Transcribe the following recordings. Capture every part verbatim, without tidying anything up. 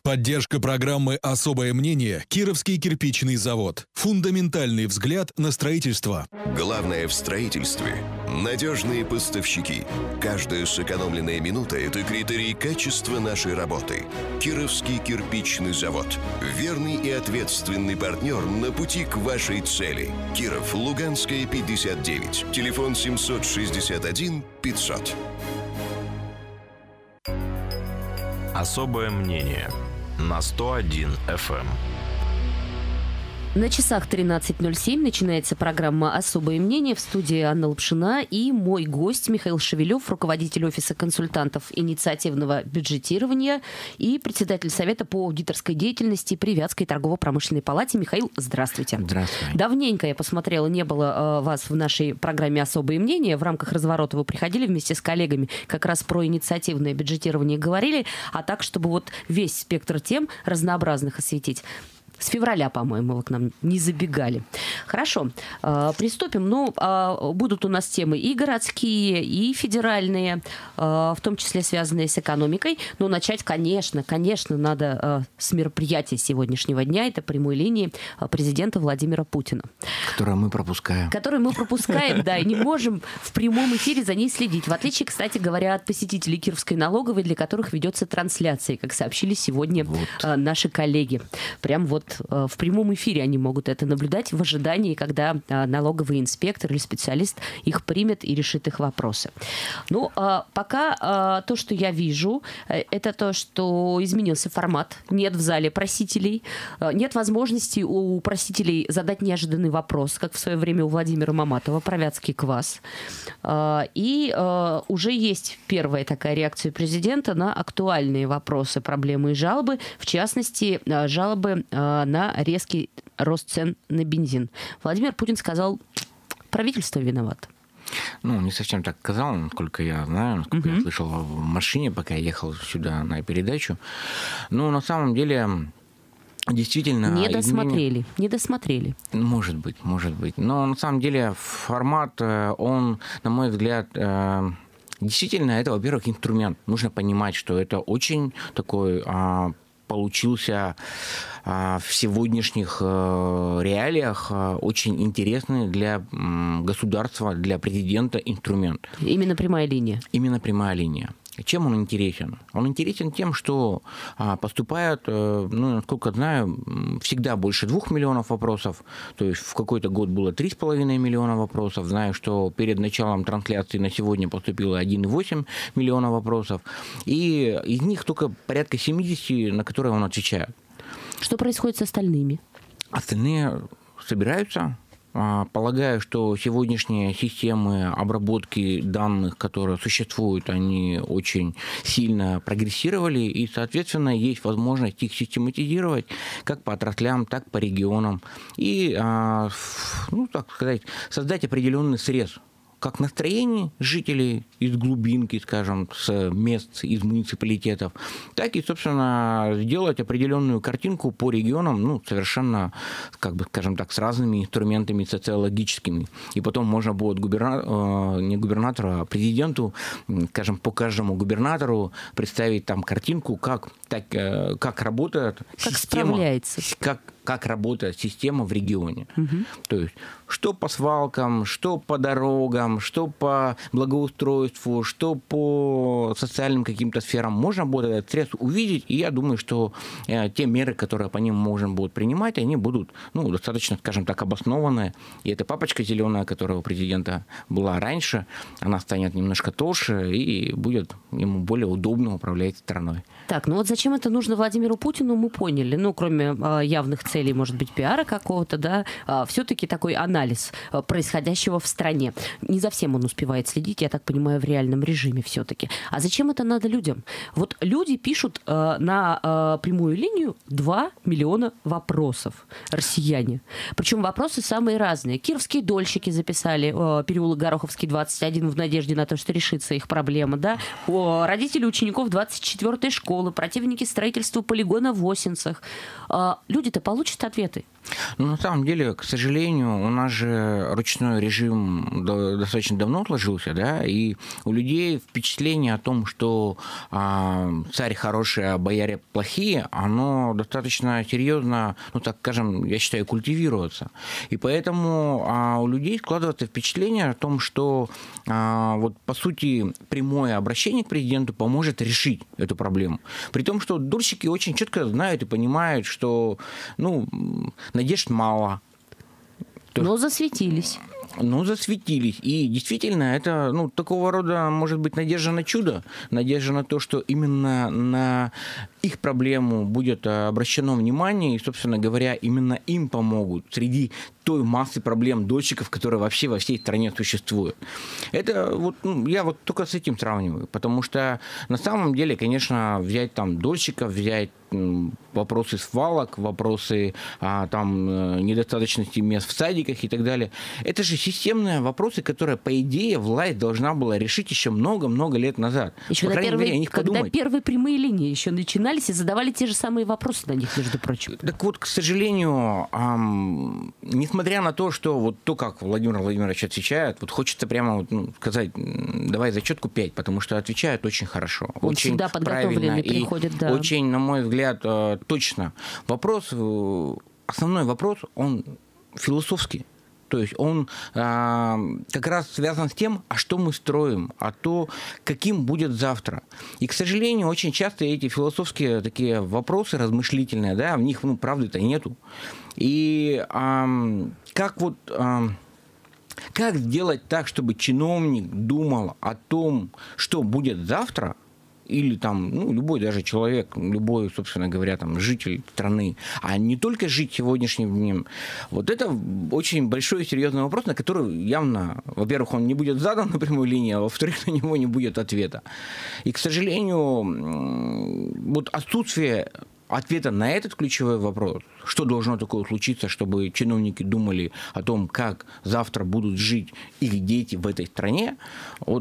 Поддержка программы «Особое мнение» Кировский кирпичный завод. Фундаментальный взгляд на строительство. Главное в строительстве – надежные поставщики. Каждая сэкономленная минута – это критерий качества нашей работы. Кировский кирпичный завод. Верный и ответственный партнер на пути к вашей цели. Киров, Луганская, пятьдесят девять. Телефон семьсот шестьдесят один пятьсот. Особое мнение на сто один эф эм. На часах тринадцать ноль семь начинается программа «Особое мнение». В студии Анна Лапшина и мой гость Михаил Шевелев, руководитель офиса консультантов инициативного бюджетирования и председатель Совета по аудиторской деятельности при Вятской торгово-промышленной палате. Михаил, здравствуйте. Здравствуйте. Давненько, я посмотрела, не было э, вас в нашей программе «Особое мнение». В рамках разворота вы приходили вместе с коллегами, как раз про инициативное бюджетирование говорили, а так, чтобы вот весь спектр тем разнообразных осветить. С февраля, по-моему, вы к нам не забегали. Хорошо, э, приступим. Ну, э, будут у нас темы и городские, и федеральные, э, в том числе связанные с экономикой. Но начать, конечно, конечно, надо э, с мероприятия сегодняшнего дня. Это прямой линии президента Владимира Путина. Которую мы пропускаем. Которую мы пропускаем, да, и не можем в прямом эфире за ней следить. В отличие, кстати говоря, от посетителей Кировской налоговой, для которых ведется трансляция, как сообщили сегодня вот. наши коллеги. Прям вот в прямом эфире они могут это наблюдать в ожидании, когда налоговый инспектор или специалист их примет и решит их вопросы. Ну, пока то, что я вижу, это то, что изменился формат. Нет в зале просителей, нет возможности у просителей задать неожиданный вопрос, как в свое время у Владимира Маматова про вятский квас. И уже есть первая такая реакция президента на актуальные вопросы, проблемы и жалобы, в частности, жалобы на резкий рост цен на бензин. Владимир Путин сказал, правительство виновато. Ну, не совсем так сказал, насколько я знаю, насколько uh-huh. я слышал в машине, пока я ехал сюда на передачу. Но на самом деле... Действительно, не досмотрели, изменение... не досмотрели. Может быть, может быть. Но на самом деле формат, он, на мой взгляд, действительно, это, во-первых, инструмент. Нужно понимать, что это очень такой... получился в сегодняшних реалиях очень интересный для государства, для президента инструмент. Именно прямая линия. Именно прямая линия. Чем он интересен? Он интересен тем, что поступает, ну, насколько знаю, всегда больше двух миллионов вопросов. То есть в какой-то год было три с половиной миллиона вопросов. Знаю, что перед началом трансляции на сегодня поступило один и восемь миллиона вопросов. И из них только порядка семьдесят, на которые он отвечает. Что происходит с остальными? Остальные собираются. Полагаю, что сегодняшние системы обработки данных, которые существуют, они очень сильно прогрессировали, и, соответственно, есть возможность их систематизировать как по отраслям, так и по регионам, и, ну, так сказать, создать определенный срез как настроение жителей из глубинки, скажем, с мест, из муниципалитетов, так и, собственно, сделать определенную картинку по регионам, ну, совершенно, как бы, скажем так, с разными инструментами социологическими. И потом можно будет губерна... не губернатору, а президенту, скажем, по каждому губернатору представить там картинку, как, так, как работает как система, справляется. Как, как работает система в регионе. Угу. То есть, что по свалкам, что по дорогам, что по благоустройству, что по социальным каким-то сферам можно будет этот срез увидеть, и я думаю, что э, те меры, которые по ним можно будет принимать, они будут, ну, достаточно, скажем так, обоснованные. И эта папочка зеленая, которая у президента была раньше, она станет немножко толще и будет ему более удобно управлять страной. Так, ну вот зачем это нужно Владимиру Путину, мы поняли. Ну, кроме э, явных целей, может быть, пиара какого-то, да, э, все-таки такой анализ э, происходящего в стране. Не за всем он успевает следить, я так понимаю, в реальном режиме все-таки. А зачем это надо людям? Вот люди пишут э, на э, прямую линию два миллиона вопросов, россияне. Причем вопросы самые разные. Кировские дольщики записали, э, переулок Гороховский, двадцать один, в надежде на то, что решится их проблема, да. О, родители учеников двадцать четвёртой школы, противники строительства полигона в Осинцах. Э, люди-то получат ответы. Ну, на самом деле, к сожалению, у нас же ручной режим достаточно давно сложился, да, и у людей впечатление о том, что а, царь хороший, а бояре плохие, оно достаточно серьезно, ну, так скажем, я считаю, культивируется. И поэтому а, у людей складывается впечатление о том, что а, вот, по сути, прямое обращение к президенту поможет решить эту проблему. При том, что дольщики очень четко знают и понимают, что, ну, надежд мало. Но засветились. Ну, засветились. И действительно, это, ну, такого рода, может быть, надежда на чудо, надежда на то, что именно на их проблему будет обращено внимание, и, собственно говоря, именно им помогут среди той массы проблем дольщиков, которые вообще во всей стране существуют. Это вот, ну, я вот только с этим сравниваю, потому что на самом деле, конечно, взять там дольщиков, взять вопросы свалок, вопросы а, там, недостаточности мест в садиках и так далее. Это же системные вопросы, которые, по идее, власть должна была решить еще много-много лет назад. Еще по на первые, мере, о них когда подумать. первые прямые линии еще начинались и задавали те же самые вопросы на них, между прочим. Так вот, к сожалению, эм, несмотря на то, что вот то, как Владимир Владимирович отвечает, вот хочется прямо вот, ну, сказать, давай зачетку пять, потому что отвечает очень хорошо. Он очень всегда подготовленный приходит, да. Очень, на мой взгляд, точно. Вопрос, основной вопрос, он философский. То есть он а, как раз связан с тем, а что мы строим, а то, каким будет завтра. И, к сожалению, очень часто эти философские такие вопросы размышлительные, да, в них, ну, правды-то нету. И а, как вот... А, как сделать так, чтобы чиновник думал о том, что будет завтра, или там, ну, любой даже человек, любой, собственно говоря, там, житель страны, а не только жить сегодняшним днем. Вот это очень большой и серьезный вопрос, на который явно, во-первых, он не будет задан на прямой линии, а во-вторых, на него не будет ответа. И, к сожалению, вот отсутствие ответа на этот ключевой вопрос, что должно такое случиться, чтобы чиновники думали о том, как завтра будут жить их дети в этой стране, вот,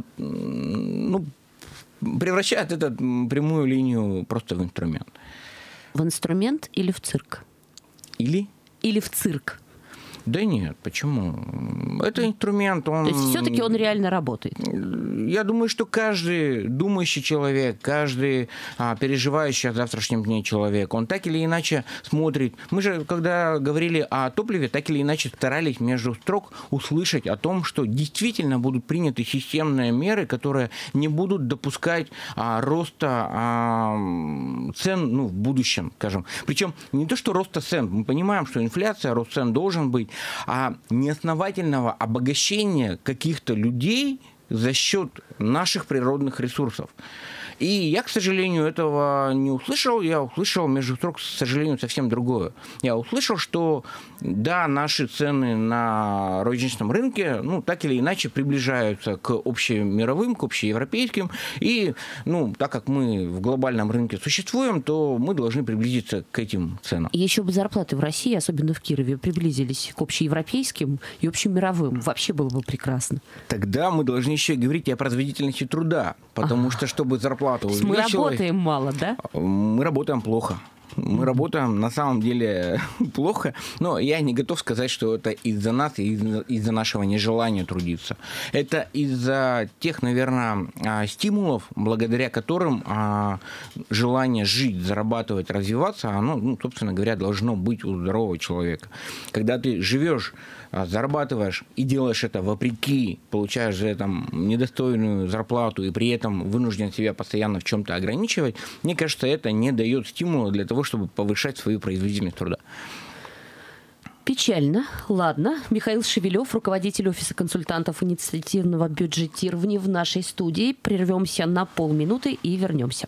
ну, превращает эту прямую линию просто в инструмент. В инструмент или в цирк? Или? Или в цирк? Да нет, почему? Это инструмент, он... То есть все-таки он реально работает? Я думаю, что каждый думающий человек, каждый а, переживающий о завтрашнем дне человек, он так или иначе смотрит. Мы же, когда говорили о топливе, так или иначе старались между строк услышать о том, что действительно будут приняты системные меры, которые не будут допускать а, роста а, цен, ну, в будущем, скажем. Причем не то, что роста цен. Мы понимаем, что инфляция, рост цен должен быть, а неосновательного обогащения каких-то людей за счет наших природных ресурсов. И я, к сожалению, этого не услышал. Я услышал, между строк, к сожалению, совсем другое. Я услышал, что, да, наши цены на розничном рынке, ну, так или иначе приближаются к общемировым, к общеевропейским. И, ну, так как мы в глобальном рынке существуем, то мы должны приблизиться к этим ценам. И еще бы зарплаты в России, особенно в Кирове, приблизились к общеевропейским и общемировым. Вообще было бы прекрасно. Тогда мы должны еще говорить и о производительности труда. Потому ага. что, чтобы зарплата мы работаем мало, да? Мы работаем плохо. Мы работаем на самом деле плохо, но я не готов сказать, что это из-за нас и из-за нашего нежелания трудиться. Это из-за тех, наверное, стимулов, благодаря которым желание жить, зарабатывать, развиваться, оно, ну, собственно говоря, должно быть у здорового человека. Когда ты живешь, зарабатываешь и делаешь это вопреки, получаешь за это недостойную зарплату и при этом вынужден себя постоянно в чем-то ограничивать, мне кажется, это не дает стимула для того, чтобы повышать свою производительность труда. Печально. Ладно. Михаил Шевелев, руководитель офиса консультантов инициативного бюджетирования в нашей студии. Прервемся на полминуты и вернемся.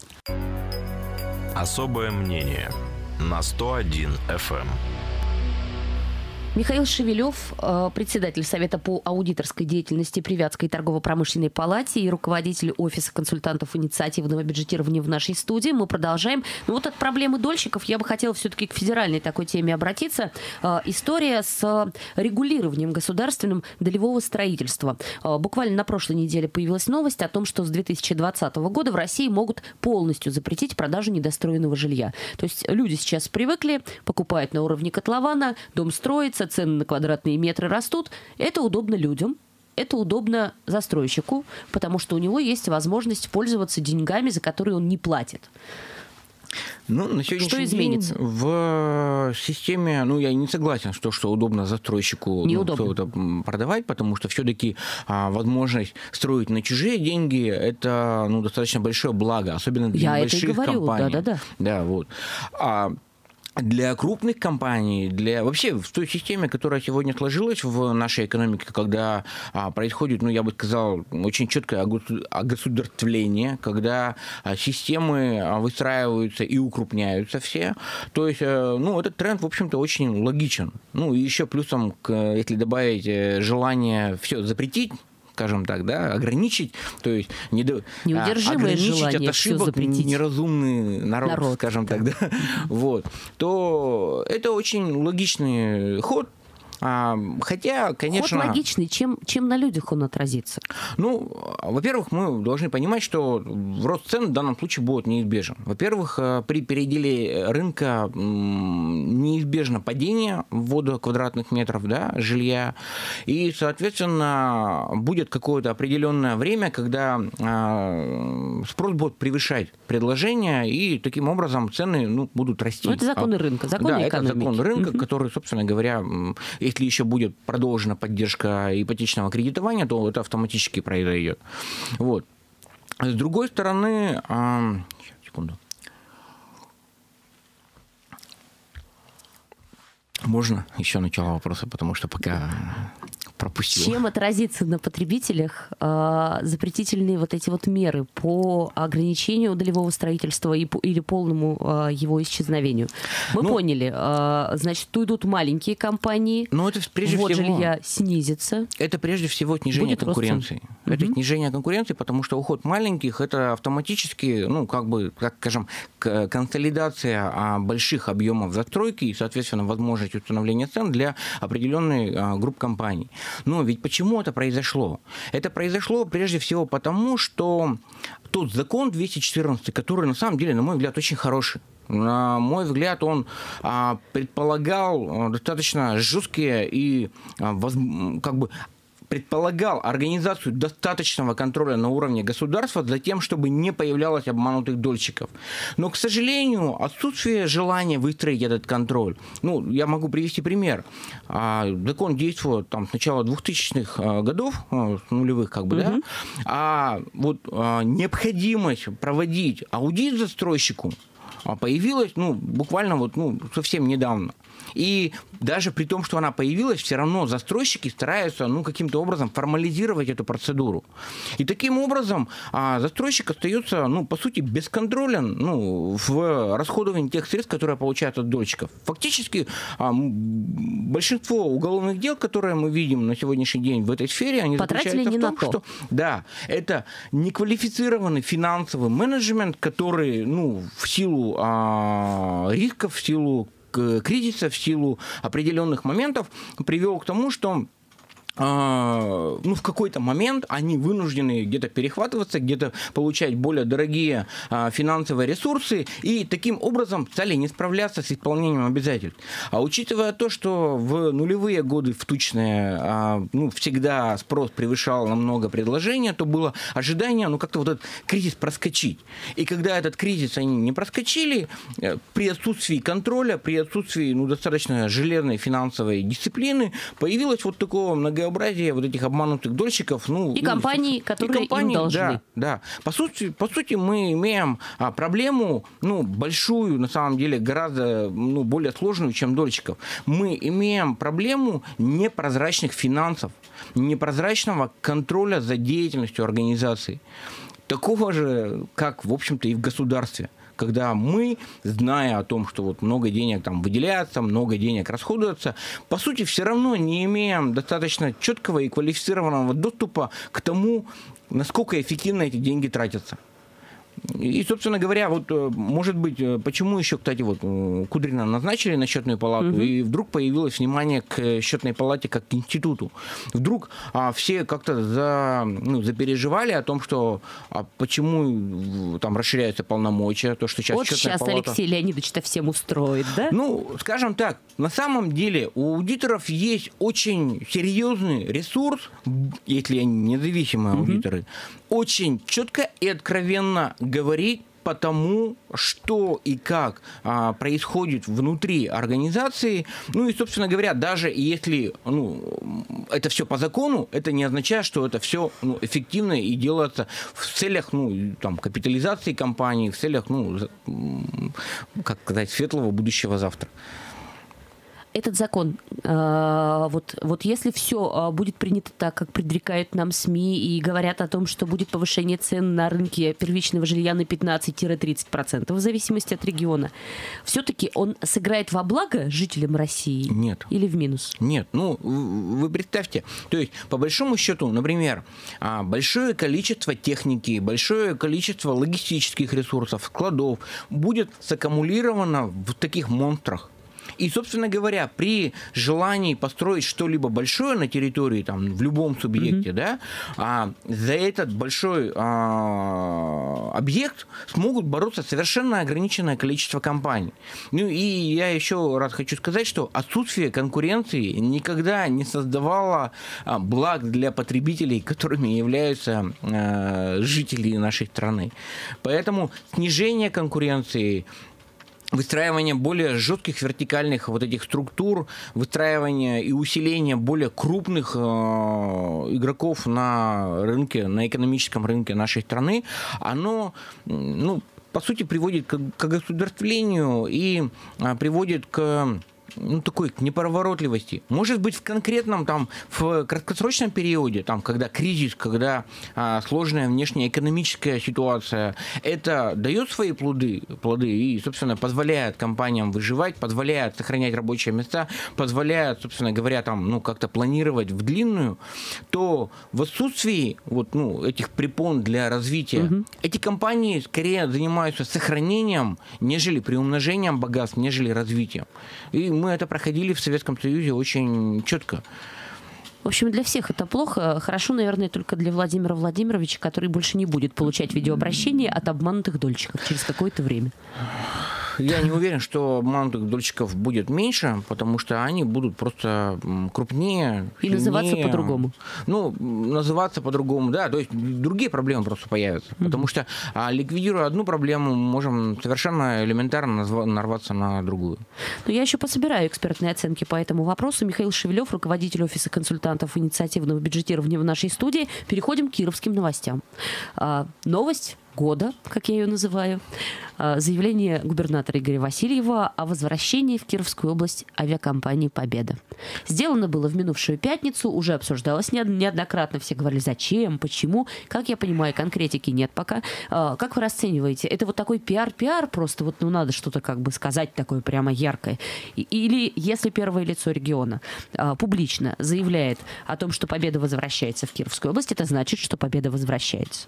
Особое мнение на сто один эф эм. Михаил Шевелев, председатель Совета по аудиторской деятельности при Вятской торгово-промышленной палате и руководитель Офиса консультантов инициативного бюджетирования в нашей студии. Мы продолжаем. Ну вот от проблемы дольщиков я бы хотела все-таки к федеральной такой теме обратиться. История с регулированием государственным долевого строительства. Буквально на прошлой неделе появилась новость о том, что с две тысячи двадцатого года в России могут полностью запретить продажу недостроенного жилья. То есть люди сейчас привыкли, покупают на уровне котлована, дом строится, цены на квадратные метры растут. Это удобно людям, это удобно застройщику, потому что у него есть возможность пользоваться деньгами, за которые он не платит. Ну, на сегодняшний что изменится? день в системе, ну, я не согласен с тем, что удобно застройщику ну, все это продавать, потому что все-таки а, возможность строить на чужие деньги – это ну, достаточно большое благо, особенно для я больших это и говорю. компаний. Да, да, да. Да, вот. А, Для крупных компаний, для вообще в той системе, которая сегодня сложилась в нашей экономике, когда а, происходит, ну, я бы сказал, очень четкое огосударствление, когда а, системы а, выстраиваются и укрупняются все, то есть, а, ну, этот тренд, в общем-то, очень логичен. Ну, и еще плюсом, к, если добавить желание все запретить, скажем так, да, ограничить, то есть не до... ограничить от ошибок неразумный народ, народ скажем да. так, да, вот, то это очень логичный ход. А, хотя, конечно... Ход логичный. Чем, чем на людях он отразится? Ну, во-первых, мы должны понимать, что рост цен в данном случае будет неизбежен. Во-первых, при переделе рынка неизбежно падение ввода квадратных метров да, жилья. И, соответственно, будет какое-то определенное время, когда спрос будет превышать предложение, и таким образом цены ну, будут расти. Но это законы рынка, законы да, экономики. Это закон рынка, угу. который, собственно говоря... Если еще будет продолжена поддержка ипотечного кредитования, то это автоматически произойдет. Вот. С другой стороны... А... Секунду. Можно еще начало вопроса, потому что пока пропустил. Чем отразится на потребителях э, запретительные вот эти вот меры по ограничению долевого строительства и, или полному э, его исчезновению? Мы ну, поняли, э, значит, тут идут маленькие компании, но это прежде вот всего, жилья снизится. Это прежде всего снижение Будет конкуренции. Это угу. снижение конкуренции, потому что уход маленьких это автоматически, ну, как бы, как скажем, консолидация больших объемов застройки и, соответственно, возможность установления цен для определенной группы компаний. Но ведь почему это произошло? Это произошло прежде всего потому, что тот закон двести четырнадцатый, который на самом деле, на мой взгляд, очень хороший. На мой взгляд, он предполагал достаточно жесткие и как бы предполагал организацию достаточного контроля на уровне государства за тем, чтобы не появлялось обманутых дольщиков. Но, к сожалению, отсутствие желания выстроить этот контроль. Ну, я могу привести пример. Закон действовал там, с начала двухтысячных годов, нулевых как бы, угу. да, а вот необходимость проводить аудит застройщику появилась, ну, буквально вот, ну, совсем недавно. И даже при том, что она появилась, все равно застройщики стараются ну, каким-то образом формализировать эту процедуру. И таким образом а, застройщик остается, ну, по сути, бесконтролен ну, в расходовании тех средств, которые получают от дольщиков. Фактически а, большинство уголовных дел, которые мы видим на сегодняшний день в этой сфере, они Потратили заключаются в том, то. что да, это неквалифицированный финансовый менеджмент, который ну, в силу а, рисков, в силу кризиса, в силу определенных моментов привел к тому, что ну, в какой-то момент они вынуждены где-то перехватываться, где-то получать более дорогие а, финансовые ресурсы и таким образом стали не справляться с исполнением обязательств. А учитывая то, что в нулевые годы в тучные а, ну, всегда спрос превышал намного предложения, то было ожидание, ну, как-то вот этот кризис проскочить. И когда этот кризис они не проскочили, при отсутствии контроля, при отсутствии ну, достаточно железной финансовой дисциплины, появилось вот такое многообразие вот этих обманутых дольщиков. Ну, и ну, компании, которые и компании, им должны. Да, да. По сути, по сути мы имеем а, проблему, ну, большую, на самом деле, гораздо ну, более сложную, чем дольщиков. Мы имеем проблему непрозрачных финансов, непрозрачного контроля за деятельностью организации. Такого же, как, в общем-то, и в государстве. когда мы, зная о том, что вот много денег там выделяется, много денег расходуется, по сути, все равно не имеем достаточно четкого и квалифицированного доступа к тому, насколько эффективно эти деньги тратятся. И, собственно говоря, вот, может быть, почему еще, кстати, вот Кудрина назначили на счетную палату, угу. и вдруг появилось внимание к счетной палате как к институту. Вдруг а, все как-то за, ну, запереживали о том, что а почему там расширяются полномочия, то, что сейчас вот счетная сейчас палата... Алексей Леонидович-то всем устроит, да? Ну, скажем так, на самом деле у аудиторов есть очень серьезный ресурс, если они независимые угу. аудиторы, очень четко и откровенно говорить по тому, что и как а, происходит внутри организации. Ну и, собственно говоря, даже если ну, это все по закону, это не означает, что это все ну, эффективно и делается в целях ну, там, капитализации компании, в целях, ну, как сказать, светлого будущего завтра. Этот закон, э, вот, вот если все э, будет принято так, как предрекают нам СМИ и говорят о том, что будет повышение цен на рынке первичного жилья на пятнадцать-тридцать процентов в зависимости от региона, все-таки он сыграет во благо жителям России? Нет. Или в минус? Нет. Ну, вы представьте, то есть, по большому счету, например, большое количество техники, большое количество логистических ресурсов, складов будет саккумулировано в таких монстрах. И, собственно говоря, при желании построить что-либо большое на территории, там, в любом субъекте, mm-hmm. да, а, за этот большой а, объект смогут бороться совершенно ограниченное количество компаний. Ну и я еще раз хочу сказать, что отсутствие конкуренции никогда не создавало а, благ для потребителей, которыми являются а, жители нашей страны. Поэтому снижение конкуренции, выстраивание более жестких вертикальных вот этих структур, выстраивание и усиление более крупных э, игроков на рынке, на экономическом рынке нашей страны, оно, ну, по сути, приводит к, к государствлению и а, приводит к ну, такой к неповоротливости. Может быть, в конкретном, там, в краткосрочном периоде, там, когда кризис, когда а, сложная внешнеэкономическая ситуация, это дает свои плоды, плоды и, собственно, позволяет компаниям выживать, позволяет сохранять рабочие места, позволяет, собственно говоря, там, ну, как-то планировать в длинную, то в отсутствии вот, ну, этих препон для развития, угу. эти компании скорее занимаются сохранением, нежели приумножением богатств, нежели развитием. И мы это проходили в Советском Союзе очень четко. В общем, для всех это плохо. Хорошо, наверное, только для Владимира Владимировича, который больше не будет получать видеообращения от обманутых дольщиков через какое-то время. Я не уверен, что обманутых дольщиков будет меньше, потому что они будут просто крупнее, и сильнее. Называться по-другому. Ну, называться по-другому, да. То есть другие проблемы просто появятся. Mm-hmm. Потому что, а, ликвидируя одну проблему, можем совершенно элементарно назва- нарваться на другую. Но я еще пособираю экспертные оценки по этому вопросу. Михаил Шевелев, руководитель офиса консультантов инициативного бюджетирования в нашей студии. Переходим к кировским новостям. А, новость года, как я ее называю, заявление губернатора Игоря Васильева о возвращении в Кировскую область авиакомпании «Победа». Сделано было в минувшую пятницу, уже обсуждалось неоднократно, все говорили, зачем, почему. Как я понимаю, конкретики нет пока. Как вы расцениваете? Это вот такой пиар-пиар, просто вот ну надо что-то как бы сказать такое прямо яркое? Или если первое лицо региона публично заявляет о том, что «Победа» возвращается в Кировскую область, это значит, что «Победа» возвращается?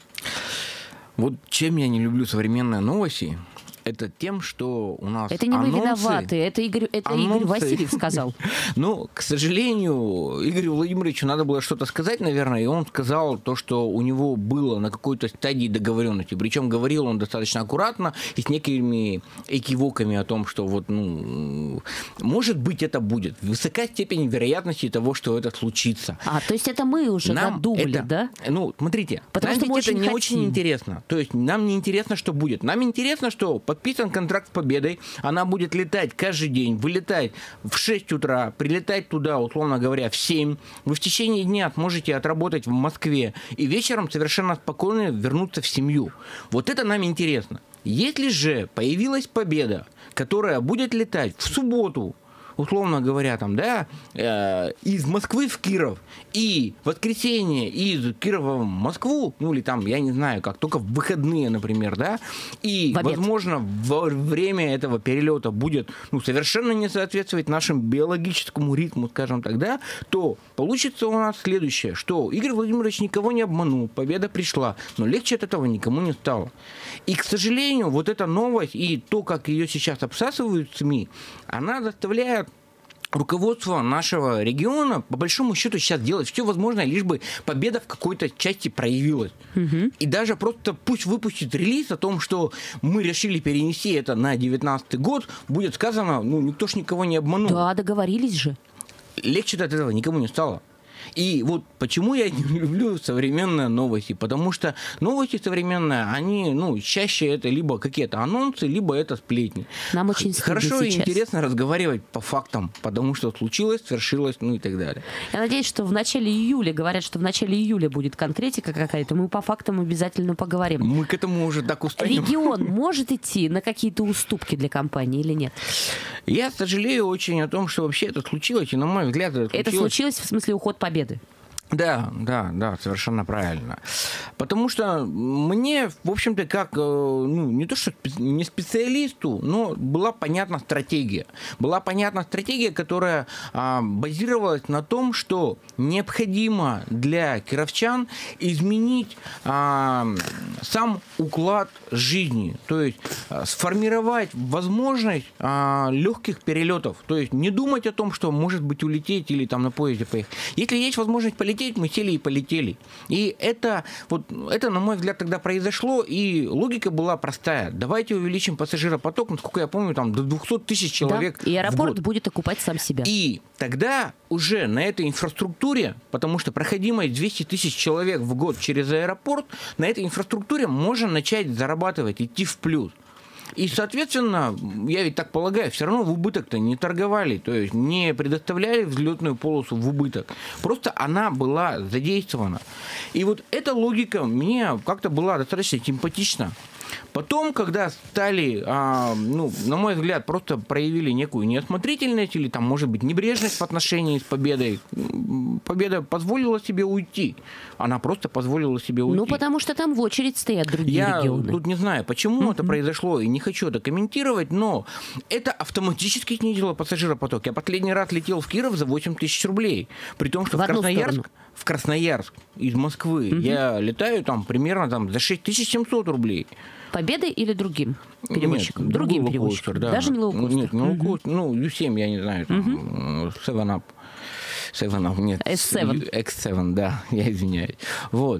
Вот чем я не люблю современные новости, это тем, что у нас это не анонсы, вы виноваты, это Игорь, это анонсы. Игорь Васильев сказал. Ну, к сожалению, Игорю Владимировичу надо было что-то сказать, наверное, и он сказал то, что у него было на какой-то стадии договоренности. Причем говорил он достаточно аккуратно и с некими экивоками о том, что вот, ну, может быть, это будет. Высока степень вероятности того, что это случится. А, то есть это мы уже нам надумали, это, да? Ну, смотрите, потому нам что ведь это не хотим. очень интересно. То есть нам не интересно, что будет. Нам интересно, что подписан контракт с «Победой», она будет летать каждый день, вылетать в шесть утра, прилетать туда, условно говоря, в семь. Вы в течение дня сможете отработать в Москве и вечером совершенно спокойно вернуться в семью. Вот это нам интересно. Если же появилась «Победа», которая будет летать в субботу, условно говоря, там, да, э, из Москвы в Киров и в воскресенье из Кирова в Москву, ну или там, я не знаю, как, только в выходные, например, да, и, возможно, во время этого перелета будет, ну, совершенно не соответствовать нашему биологическому ритму, скажем так, да, то получится у нас следующее, что Игорь Владимирович никого не обманул, победа пришла, но легче от этого никому не стало. И, к сожалению, вот эта новость и то, как ее сейчас обсасывают СМИ, она заставляет руководство нашего региона, по большому счету, сейчас делать все возможное, лишь бы победа в какой-то части проявилась. Угу. И даже просто пусть выпустит релиз о том, что мы решили перенести это на девятнадцатый год, будет сказано, ну, никто ж никого не обманул. Да, договорились же. Легче от этого никому не стало. И вот почему я не люблю современные новости, потому что новости современные, они, ну, чаще это либо какие-то анонсы, либо это сплетни. Нам очень хорошо и сейчас. интересно разговаривать по фактам, потому что случилось, свершилось, ну и так далее. Я надеюсь, что в начале июля, говорят, что в начале июля будет конкретика какая-то, мы по фактам обязательно поговорим. Мы к этому уже так устанем. Регион может идти на какие-то уступки для компании или нет? Я сожалею очень о том, что вообще это случилось, и на мой взгляд это случилось... Это случилось в смысле уход победы? Да, да, да, совершенно правильно. Потому что мне, в общем-то, как, ну, не то что не специалисту, но была понятна стратегия. Была понятна стратегия, которая а, базировалась на том, что необходимо для кировчан изменить а, сам уклад жизни. То есть а, сформировать возможность а, легких перелетов. То есть не думать о том, что может быть улететь или там на поезде поехать. Если есть возможность полететь, мы сели и полетели. И это, вот, это, на мой взгляд, тогда произошло, и логика была простая. Давайте увеличим пассажиропоток, насколько я помню, там до двухсот тысяч человек. Да, и аэропорт будет окупать сам себя. И тогда уже на этой инфраструктуре, потому что проходимость двести тысяч человек в год через аэропорт, на этой инфраструктуре можно начать зарабатывать, идти в плюс. И, соответственно, я ведь так полагаю, все равно в убыток-то не торговали, то есть не предоставляли взлетную полосу в убыток. Просто она была задействована. И вот эта логика мне как-то была достаточно симпатична. Потом, когда стали, а, ну, на мой взгляд, просто проявили некую неосмотрительность или, там, может быть, небрежность в отношении с победой, победа позволила себе уйти. Она просто позволила себе уйти. Ну, потому что там в очередь стоят другие Я регионы. Я тут не знаю, почему mm-hmm. это произошло, и не хочу это комментировать, но это автоматически снизило пассажиропоток. Я последний раз летел в Киров за восемь тысяч рублей. При том, что в, в Красноярск, в Красноярск из Москвы mm-hmm. я летаю там примерно там, за шесть тысяч семьсот рублей. Победой или другим перевозчиком? Нет, другим перевозчиком. Да. Даже не лоукостер? Нет, не лоукостер. Ну, ю семь, я не знаю, там, севен ап. севен ап, нет. эс семь. икс семь, да, я извиняюсь. Вот.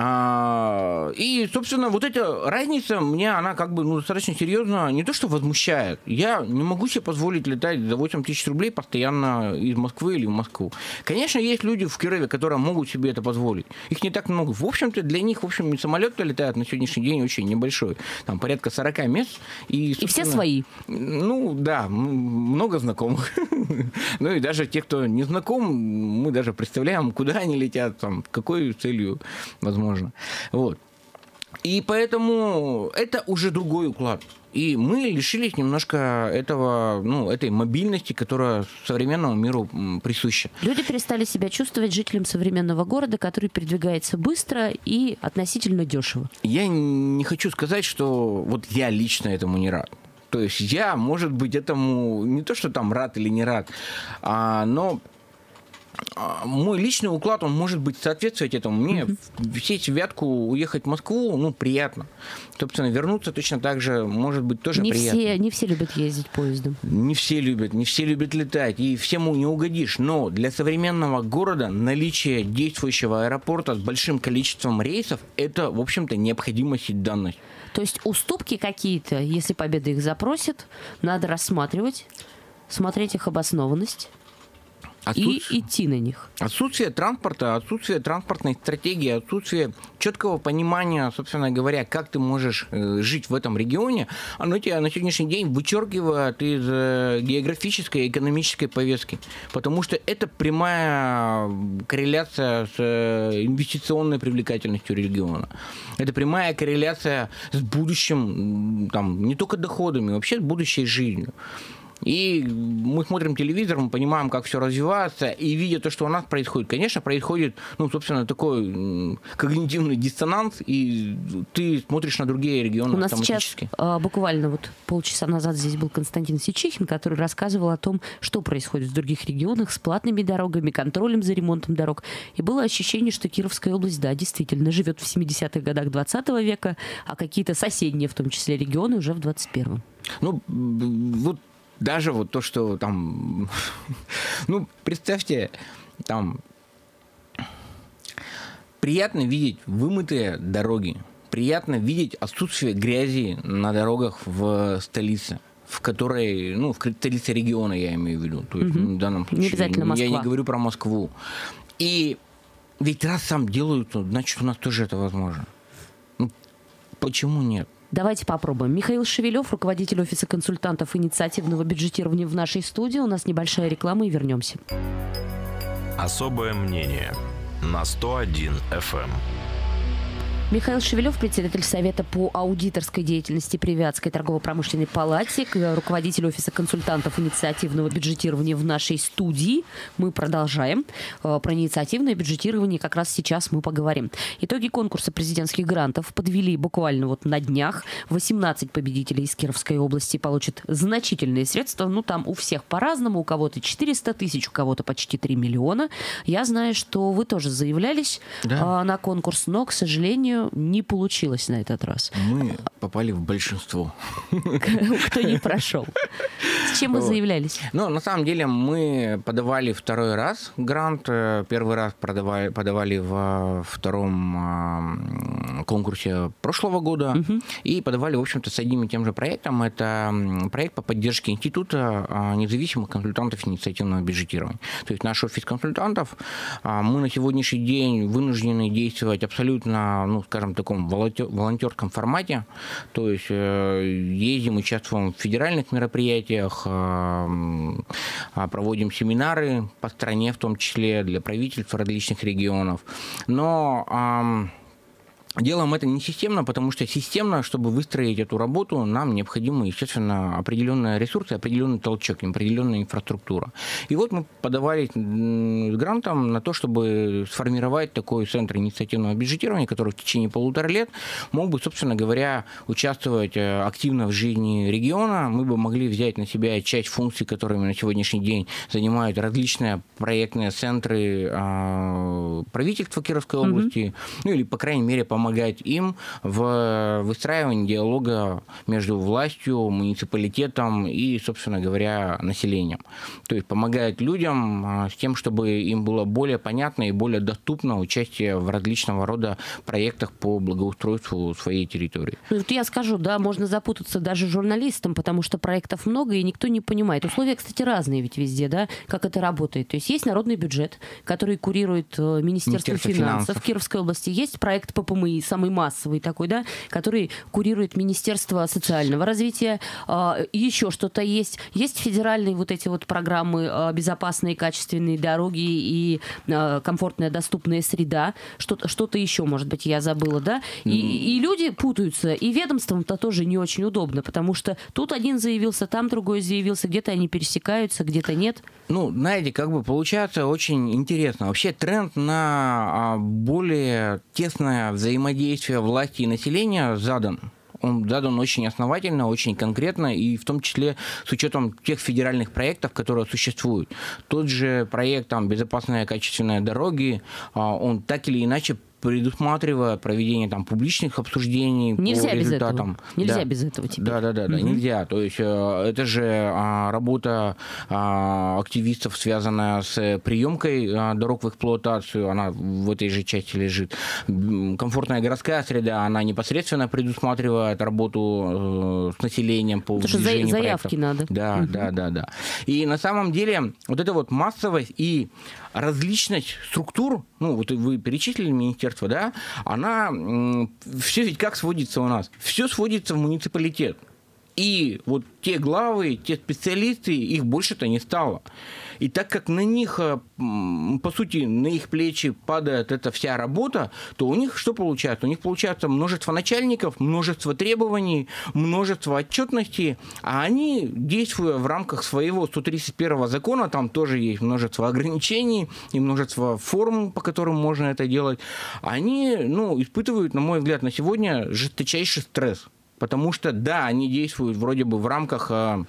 А, и, собственно, вот эта разница мне, она как бы ну, достаточно серьезно не то что возмущает. Я не могу себе позволить летать за восемь тысяч рублей постоянно из Москвы или в Москву. Конечно, есть люди в Кирове, которые могут себе это позволить. Их не так много. В общем-то, для них, в общем, самолет-то летает на сегодняшний день очень небольшой. Там порядка сорок мест. И, и все свои. Ну, да, много знакомых. Ну, и даже те, кто не знаком, мы даже представляем, куда они летят, там, какой целью, возможно. Можно. Вот. И поэтому это уже другой уклад. И мы лишились немножко этого, ну, этой мобильности, которая современному миру присуща. Люди перестали себя чувствовать жителем современного города, который передвигается быстро и относительно дешево. Я не хочу сказать, что вот я лично этому не рад. То есть я, может быть, этому не то, что там рад или не рад, а, но мой личный уклад, он может быть соответствовать этому. Мне mm-hmm. сесть в Вятку, уехать в Москву, ну, приятно. Собственно, вернуться точно так же, может быть, тоже не приятно. Все, не все любят ездить поездом. Не все любят, не все любят летать, и всему не угодишь. Но для современного города наличие действующего аэропорта с большим количеством рейсов – это, в общем-то, необходимость и данность. То есть уступки какие-то, если Победа их запросит, надо рассматривать, смотреть их обоснованность. Отсутствие, и идти на них. Отсутствие транспорта, отсутствие транспортной стратегии, отсутствие четкого понимания, собственно говоря, как ты можешь жить в этом регионе, оно тебя на сегодняшний день вычеркивает из географической и экономической повестки. Потому что это прямая корреляция с инвестиционной привлекательностью региона. Это прямая корреляция с будущим, там, не только доходами, вообще с будущей жизнью. И мы смотрим телевизор, мы понимаем, как все развивается, и видя то, что у нас происходит, конечно, происходит, ну, собственно, такой когнитивный диссонанс, и ты смотришь на другие регионы у нас автоматически. Сейчас, а, буквально вот полчаса назад здесь был Константин Сичихин, который рассказывал о том, что происходит в других регионах с платными дорогами, контролем за ремонтом дорог. И было ощущение, что Кировская область, да, действительно, живет в семидесятых годах двадцатого века, а какие-то соседние, в том числе, регионы уже в двадцать первом. Ну, вот даже вот то, что там... Ну, представьте, там... Приятно видеть вымытые дороги. Приятно видеть отсутствие грязи на дорогах в столице, в которой... Ну, в столице региона, я имею в виду. То есть, угу. в данном случае, не обязательно Москва. Я не говорю про Москву. И ведь раз сам делают, значит, у нас тоже это возможно. Ну, почему нет? Давайте попробуем. Михаил Шевелев, руководитель офиса консультантов инициативного бюджетирования в нашей студии. У нас небольшая реклама и вернемся. Особое мнение на сто один эф эм. Михаил Шевелев, председатель Совета по аудиторской деятельности при Вятской торгово-промышленной палате, руководитель офиса консультантов инициативного бюджетирования в нашей студии. Мы продолжаем. Про инициативное бюджетирование как раз сейчас мы поговорим. Итоги конкурса президентских грантов подвели буквально вот на днях. восемнадцать победителей из Кировской области получат значительные средства. Ну, там у всех по-разному. У кого-то четыреста тысяч, у кого-то почти три миллиона. Я знаю, что вы тоже заявлялись да. на конкурс, но, к сожалению, не получилось на этот раз. Мы попали в большинство. Кто не прошел. С чем вы заявлялись? Ну, на самом деле, мы подавали второй раз грант. Первый раз подавали, подавали во втором конкурсе прошлого года. Угу. И подавали, в общем-то, с одним и тем же проектом. Это проект по поддержке Института независимых консультантов инициативного бюджетирования. То есть наш офис консультантов, мы на сегодняшний день вынуждены действовать абсолютно, ну, скажем, в таком волонтерском формате. То есть ездим, участвуем в федеральных мероприятиях, проводим семинары по стране, в том числе для правительств различных регионов. Но делаем это не системно, потому что системно, чтобы выстроить эту работу, нам необходимы, естественно, определенные ресурсы, определенный толчок, определенная инфраструктура. И вот мы подавали с грантом на то, чтобы сформировать такой центр инициативного бюджетирования, который в течение полутора лет мог бы, собственно говоря, участвовать активно в жизни региона. Мы бы могли взять на себя часть функций, которыми на сегодняшний день занимают различные проектные центры правительства Кировской области, mm-hmm. ну или, по крайней мере, помогать помогать им в выстраивании диалога между властью, муниципалитетом и, собственно говоря, населением. То есть помогает людям с тем, чтобы им было более понятно и более доступно участие в различного рода проектах по благоустройству своей территории. Вот я скажу, да, можно запутаться даже журналистам, потому что проектов много, и никто не понимает. Условия, кстати, разные ведь везде, да, как это работает. То есть есть народный бюджет, который курирует Министерство, Министерство финансов, финансов Кировской области, есть проект по ПМИ, самый массовый такой, да, который курирует Министерство социального развития, еще что-то есть. Есть федеральные вот эти вот программы «Безопасные качественные дороги» и «Комфортная доступная среда». Что-то, что-то еще, может быть, я забыла, да? И, и люди путаются, и ведомствам-то тоже не очень удобно, потому что тут один заявился, там другой заявился, где-то они пересекаются, где-то нет. Ну, знаете, как бы получается очень интересно. Вообще тренд на более тесное взаимодействие власти и населения задан. Он задан очень основательно, очень конкретно, и в том числе с учетом тех федеральных проектов, которые существуют. Тот же проект там, «Безопасные качественные дороги», он так или иначе предусматривая проведение там публичных обсуждений нельзя по результатам. Без этого. Нельзя да. без этого теперь. Да, да, да, да, угу. нельзя. То есть это же работа активистов, связанная с приемкой дорог в эксплуатацию, она в этой же части лежит. Комфортная городская среда, она непосредственно предусматривает работу с населением по движению проектов. Заявки надо. Да, угу. да, да, да. И на самом деле вот эта вот массовость и различность структур, ну вот вы перечислили министерство, да, она, все ведь как сводится у нас? Все сводится в муниципалитет. И вот те главы, те специалисты, их больше-то не стало. И так как на них, по сути, на их плечи падает эта вся работа, то у них что получается? У них получается множество начальников, множество требований, множество отчетностей, а они, действуя в рамках своего сто тридцать первого закона, там тоже есть множество ограничений и множество форм, по которым можно это делать, они, ну, испытывают, на мой взгляд, на сегодня жесточайший стресс. Потому что, да, они действуют вроде бы в рамках а,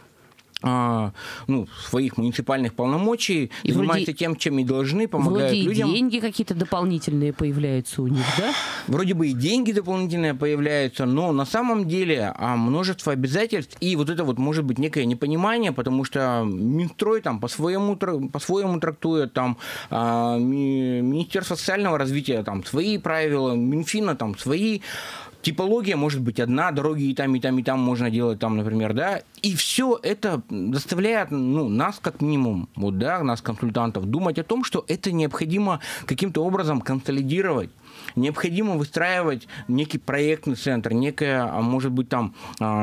а, ну, своих муниципальных полномочий, и занимаются тем, чем и должны, помогают вроде людям. Вроде и деньги какие-то дополнительные появляются у них, да? Вроде бы и деньги дополнительные появляются, но на самом деле а, множество обязательств, и вот это вот может быть некое непонимание, потому что Минстрой там по-своему, по-своему трактует, там а, Министерство социального развития там свои правила, Минфина там свои. Типология может быть одна, дороги и там, и там, и там можно делать, там, например, да, и все это заставляет, ну, нас как минимум, вот, да, нас, консультантов, думать о том, что это необходимо каким-то образом консолидировать, необходимо выстраивать некий проектный центр, некое, может быть, там,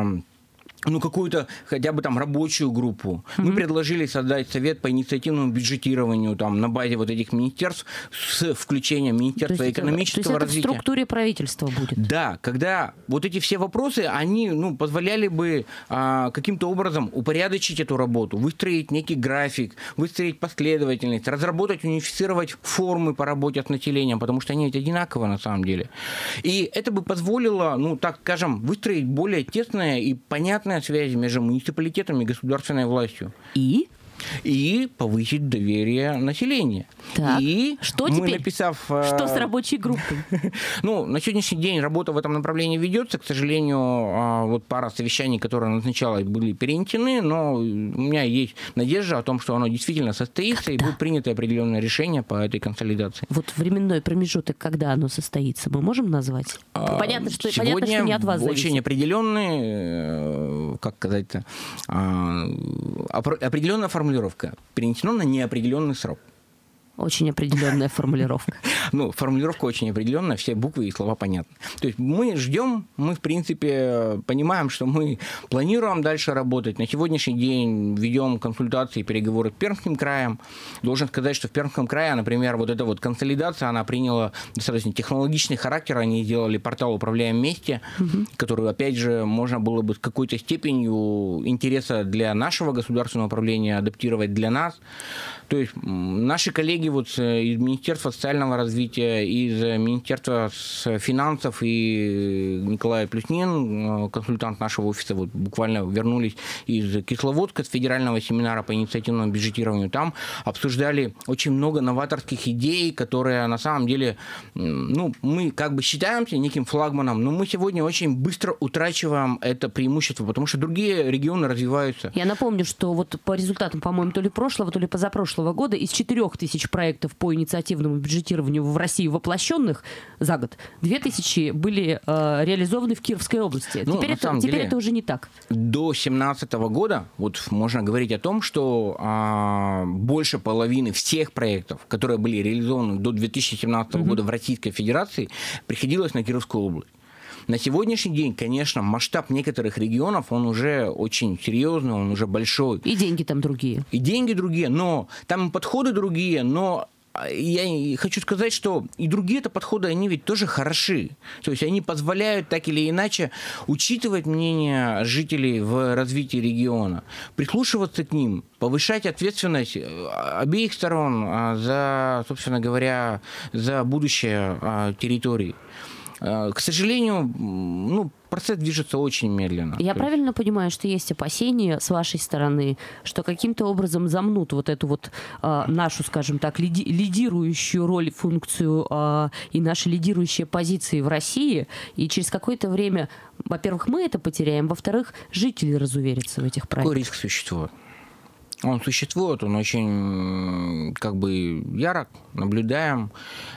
ну, какую-то хотя бы там рабочую группу. Mm-hmm. Мы предложили создать совет по инициативному бюджетированию там, на базе вот этих министерств с включением Министерства то экономического то есть развития. Это в структуре правительства будет? Да, когда вот эти все вопросы, они, ну, позволяли бы а, каким-то образом упорядочить эту работу, выстроить некий график, выстроить последовательность, разработать, унифицировать формы по работе с населением, потому что они ведь одинаковые на самом деле. И это бы позволило, ну, так скажем, выстроить более тесное и понятное связи между муниципалитетом и государственной властью. И? И повысить доверие населения. Так. И что мы, теперь? Написав, что с рабочей группой? Ну, на сегодняшний день работа в этом направлении ведется. К сожалению, вот пара совещаний, которые назначалось, были перенесены, но у меня есть надежда о том, что оно действительно состоится, когда? И будут приняты определенные решения по этой консолидации. Вот временной промежуток, когда оно состоится, мы можем назвать? А, понятно, что, сегодня понятно, что не от вас зависит. Очень определенный, как сказать-то, определенная формулировка. Перенесено на неопределенный срок. Очень определенная формулировка. Ну, формулировка очень определенная, все буквы и слова понятны. То есть мы ждем, мы, в принципе, понимаем, что мы планируем дальше работать. На сегодняшний день ведем консультации и переговоры с Пермским краем. Должен сказать, что в Пермском крае, например, вот эта вот консолидация, она приняла достаточно технологичный характер. Они сделали портал «Управляем вместе», угу. который, опять же, можно было бы с какой-то степенью интереса для нашего государственного управления адаптировать для нас. То есть наши коллеги вот из Министерства социального развития, из Министерства финансов и Николай Плюснин, консультант нашего офиса, вот буквально вернулись из Кисловодска, с федерального семинара по инициативному бюджетированию. Там обсуждали очень много новаторских идей, которые на самом деле, ну, мы как бы считаемся неким флагманом, но мы сегодня очень быстро утрачиваем это преимущество, потому что другие регионы развиваются. Я напомню, что вот по результатам, по-моему, то ли прошлого, то ли позапрошлого года из четырех тысяч проектов по инициативному бюджетированию в России воплощенных за год, две тысячи были э, реализованы в Кировской области. Ну, теперь это, теперь деле, это уже не так. До две тысячи семнадцатого года вот можно говорить о том, что э, больше половины всех проектов, которые были реализованы до две тысячи семнадцатого угу. года в Российской Федерации, приходилось на Кировскую область. На сегодняшний день, конечно, масштаб некоторых регионов, он уже очень серьезный, он уже большой. И деньги там другие. И деньги другие, но там подходы другие, но я хочу сказать, что и другие-то подходы, они ведь тоже хороши. То есть они позволяют так или иначе учитывать мнение жителей в развитии региона, прислушиваться к ним, повышать ответственность обеих сторон за, собственно говоря, за будущее территории. К сожалению, ну, процесс движется очень медленно. Я То правильно есть... понимаю, что есть опасения с вашей стороны, что каким-то образом замнут вот эту вот э, нашу, скажем так, лиди- лидирующую роль, функцию э, и наши лидирующие позиции в России, и через какое-то время, во-первых, мы это потеряем, во-вторых, жители разуверятся в этих проектах. Какой риск существует? Он существует, он очень как бы ярок, наблюдаем.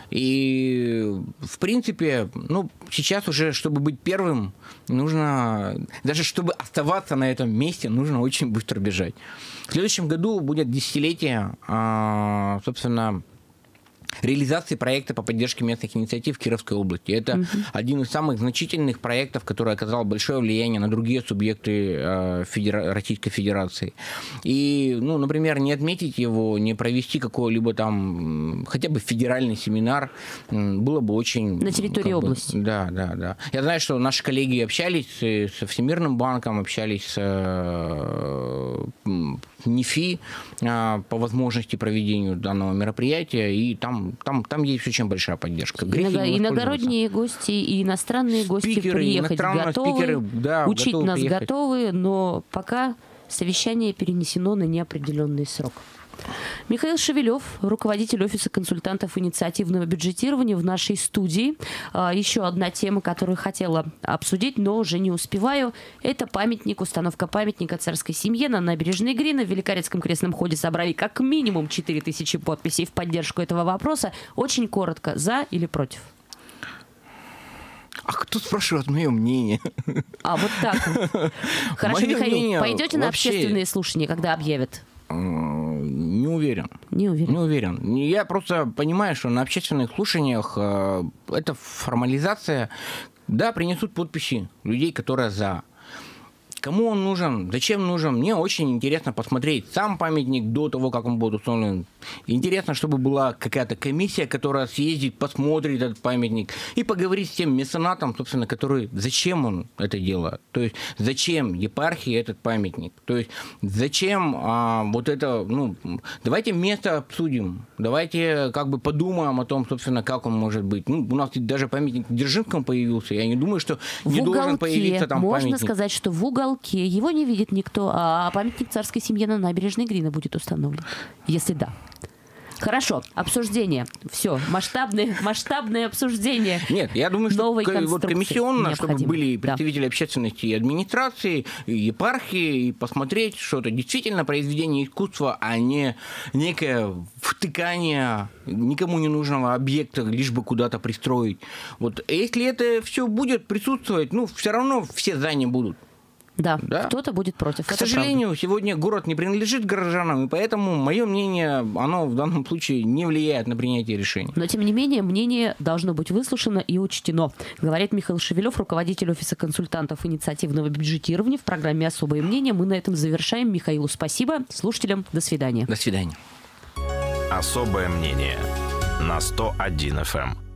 И, в принципе, ну, сейчас уже, чтобы быть первым, нужно, даже чтобы оставаться на этом месте, нужно очень быстро бежать. В следующем году будет десятилетие, собственно, реализации проекта по поддержке местных инициатив в Кировской области. Это угу. один из самых значительных проектов, который оказал большое влияние на другие субъекты э, Федера... Российской Федерации. И, ну, например, не отметить его, не провести какой-либо там хотя бы федеральный семинар было бы очень... На территории области. Бы, да, да, да. Я знаю, что наши коллеги общались со Всемирным банком, общались с э, НИФИ э, по возможности проведения данного мероприятия, и там Там, там есть очень большая поддержка. Грехи иногородние гости и иностранные гости спикеры, приехать готовы, спикеры, да, учить готовы нас приехать. готовы, но пока совещание перенесено на неопределенный срок. Михаил Шевелев, руководитель офиса консультантов инициативного бюджетирования в нашей студии. Еще одна тема, которую хотела обсудить, но уже не успеваю. Это памятник, установка памятника царской семье на набережной Грина. В Великорецком крестном ходе собрали как минимум четыре тысячи подписей в поддержку этого вопроса. Очень коротко, за или против? А кто спрашивает мое мнение? А вот так вот. Хорошо, Михаил, пойдете на общественные слушания, когда объявят? Не уверен. Не уверен. Не уверен. Я просто понимаю, что на общественных слушаниях э, это формализация. Да, принесут подписи людей, которые за. Кому он нужен? Зачем нужен? Мне очень интересно посмотреть сам памятник до того, как он будет установлен. Интересно, чтобы была какая-то комиссия, которая съездит, посмотрит этот памятник и поговорит с тем меценатом, собственно, который... Зачем он это делает? То есть зачем епархии этот памятник? То есть зачем а, вот это... Ну, давайте место обсудим. Давайте как бы подумаем о том, собственно, как он может быть. Ну, у нас даже памятник Дзержинскому появился. Я не думаю, что не в должен появиться там можно памятник. Можно сказать, что в уголке его не видит никто, а памятник царской семье на набережной Грина будет установлен. Если да. Хорошо, обсуждение. Все, масштабное, масштабное обсуждение. Нет, я думаю, что новой вот комиссионно, необходимо. Чтобы были представители да. общественности и администрации, и епархии, и посмотреть, что это действительно произведение искусства, а не некое втыкание никому не нужного объекта, лишь бы куда-то пристроить. Вот если это все будет присутствовать, ну, все равно все за не будут. Да, да, кто-то будет против. К сожалению, правда. Сегодня город не принадлежит горожанам, и поэтому мое мнение, оно в данном случае не влияет на принятие решений. Но, тем не менее, мнение должно быть выслушано и учтено. Говорит Михаил Шевелев, руководитель офиса консультантов инициативного бюджетирования в программе «Особое мнение». Мы на этом завершаем. Михаилу спасибо. Слушателям до свидания. До свидания. Особое мнение на сто один эф эм.